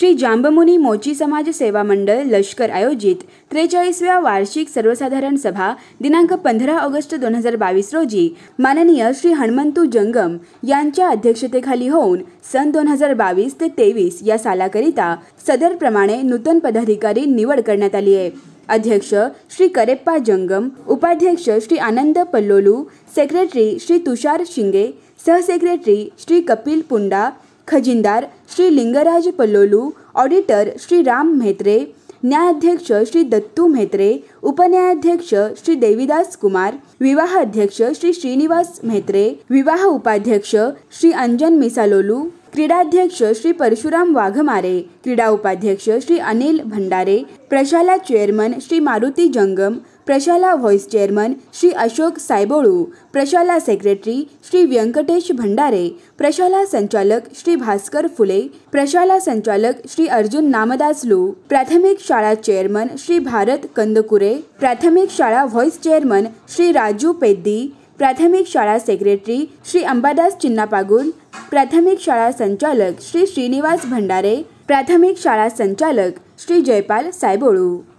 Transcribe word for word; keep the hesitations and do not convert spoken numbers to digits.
श्री जांबमुनी मोची समाज सेवा मंडळ लष्कर आयोजित त्रेचाळीसव्या वार्षिक सर्वसाधारण सभा दिनांक पंधरा ऑगस्ट दोन हजार बावीस रोजी माननीय श्री हनुमंतू जंगम यांच्या अध्यक्षतेखाली होऊन सन दोन हजार बावीस ते तेवीस या सालाकरिता सदरप्रमाणे नूतन पदाधिकारी निवड करण्यात आली आहे। अध्यक्ष श्री करेप्पा जंगम, उपाध्यक्ष श्री आनंद पल्लोलू, सेक्रेटरी श्री तुषार शिंगे, सहसेक्रेटरी श्री कपिल पुंडा, खजिनदार श्री लिंगराज पल्लोलू, ऑडिटर श्री राम म्हेत्रे, न्यायाध्यक्ष श्री दत्तू म्हेत्रे, उपन्यायाध्यक्ष श्री देवीदास कुमार, विवाह अध्यक्ष श्री श्रीनिवास म्हेत्रे, विवाह उपाध्यक्ष श्री अंजन मिसालोलू, क्रीडाध्यक्ष श्री परशुराम वाघमारे, क्रीडा उपाध्यक्ष श्री अनिल भंडारे, प्रशाला चेअरमन श्री मारुती जंगम, प्रशाला व्हाइस चेअरमन श्री अशोक सायबोळू, प्रशाला सेक्रेटरी श्री व्यंकटेश भंडारे, प्रशाला संचालक श्री भास्कर फुले, प्रशाला संचालक श्री अर्जुन नामदासलू, प्राथमिक शाळा चेअरमन श्री भारत कंदकुरे, प्राथमिक शाळा व्हाइस चेअरमन श्री राजू पेद्दी, प्राथमिक शाळा सेक्रेटरी श्री अंबादास चिन्नापागुल, प्राथमिक शाळा संचालक श्री श्रीनिवास भंडारे, प्राथमिक शाळा संचालक श्री जयपाल सायबोळू।